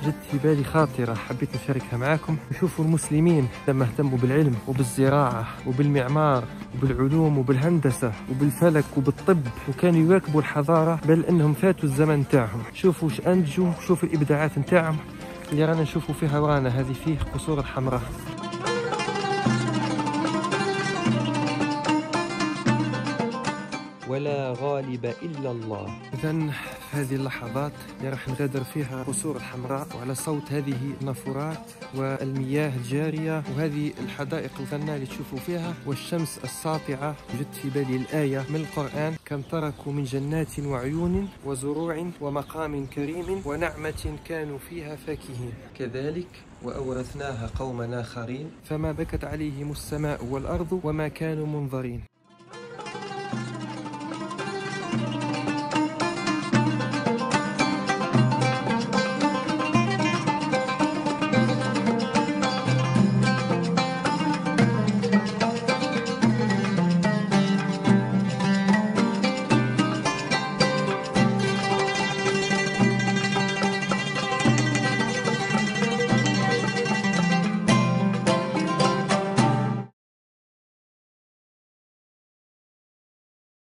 جت في بالي خاطرة حبيت نشاركها معاكم. نشوفوا المسلمين لما اهتموا بالعلم وبالزراعة وبالمعمار وبالعلوم وبالهندسة وبالفلك وبالطب وكانوا يواكبوا الحضارة، بل انهم فاتوا الزمن تاعهم. شوفوا واش انتجوا، شوفوا الابداعات نتاعهم اللي رانا نشوفوا فيها ورانا. هذه فيه قصور الحمراء. ولا غالب إلا الله. إذا في هذه اللحظات اللي راح نغادر فيها قصور الحمراء، وعلى صوت هذه النافورات والمياه الجارية وهذه الحدائق الغناء اللي تشوفوا فيها والشمس الساطعة، جت في بالي الآية من القرآن: كم تركوا من جنات وعيون وزروع ومقام كريم ونعمة كانوا فيها فاكهين كذلك وأورثناها قوما آخرين فما بكت عليهم السماء والأرض وما كانوا منظرين.